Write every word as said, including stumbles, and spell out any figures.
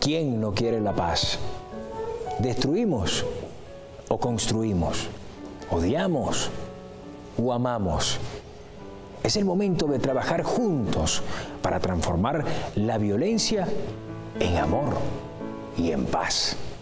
¿Quién no quiere la paz? ¿Destruimos o construimos? ¿Odiamos o amamos? Es el momento de trabajar juntos para transformar la violencia en amor y en paz.